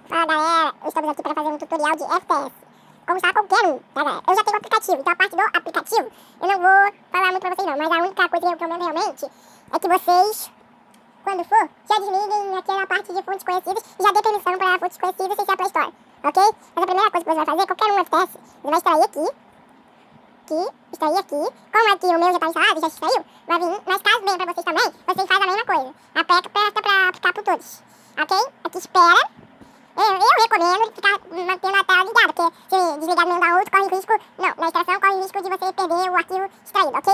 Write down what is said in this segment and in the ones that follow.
Fala galera, estamos aqui para fazer um tutorial de FPS. Como está qualquer um, tá galera? Eu já tenho o aplicativo, então a parte do aplicativo eu não vou falar muito para vocês não. Mas a única coisa que eu recomendo realmente é que vocês, quando for, já desliguem aquela parte de fontes conhecidas e já dê permissão para fontes conhecidas sem ser a Play Store, ok? Mas a primeira coisa que você vai fazer, qualquer um FPS, você vai extrair aqui. Como aqui o meu já está instalado, já extraiu, vai vir, mas caso venha para vocês também, vocês fazem a mesma coisa. Aperta para aplicar por todos, ok? Aqui espera. Eu recomendo ficar mantendo a tela ligada, porque se desligar no meio da outra, corre risco, não, na extração corre risco de você perder o arquivo extraído, ok?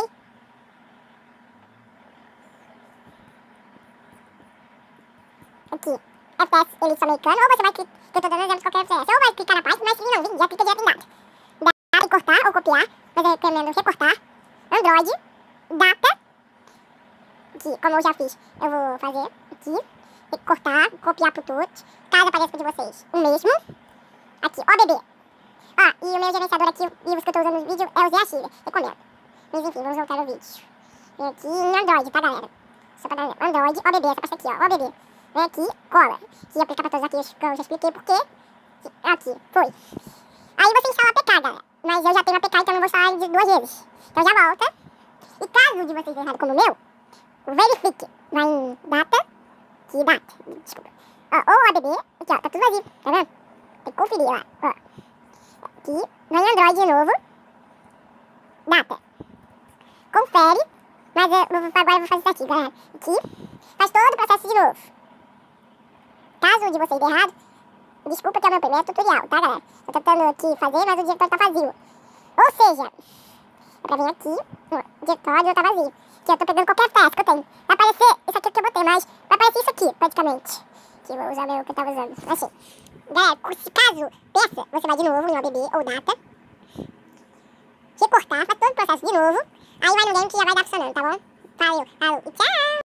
Aqui, FPS Elite americano, ou você vai clicar, que eu tô dando exemplos de qualquer FPS, ou vai clicar na página, mas se não vir, já clica direto em data. Data e cortar ou copiar, mas eu recomendo recortar, Android, data, aqui, como eu já fiz, eu vou fazer aqui, cortar, copiar pro todos, caso apareça de vocês o mesmo, aqui, OBB, e o meu gerenciador aqui, e os que eu tô usando no vídeo, é o ZAX, recomendo, mas enfim, vamos voltar no vídeo, vem aqui em Android, tá galera, só pra dar Android, OBB, essa parte aqui, ó, OBB, vem aqui, cola, que aplicar pra todos aqui, que eu já expliquei porque, aqui, foi, aí você instala a APK, galera, mas eu já tenho a APK, então não vou instalar de 2 vezes, então já volta, e caso de vocês errado como o meu, verifique, vai em data, aqui, data, desculpa, ou ABB, aqui ó, tá tudo vazio, tá vendo? Tem que conferir lá, ó, aqui, vai em Android de novo, data, confere, mas agora eu vou fazer isso aqui, galera, aqui, faz todo o processo de novo, caso de vocês errado, desculpa que é o meu primeiro tutorial, tá galera, tô tentando aqui fazer, mas o diretório tá vazio, ou seja, é pra vir aqui, o diretório tá vazio, que eu tô pegando qualquer FPS que eu tenho, vai aparecer isso aqui que eu botei, mas vai aparecer isso aqui, praticamente, que eu vou usar o que eu tava usando, assim, galera, se caso peça, você vai de novo em OBB ou data, recortar, faz todo o processo de novo, aí vai no game que já vai dar funcionando, tá bom? Valeu, falou e tchau!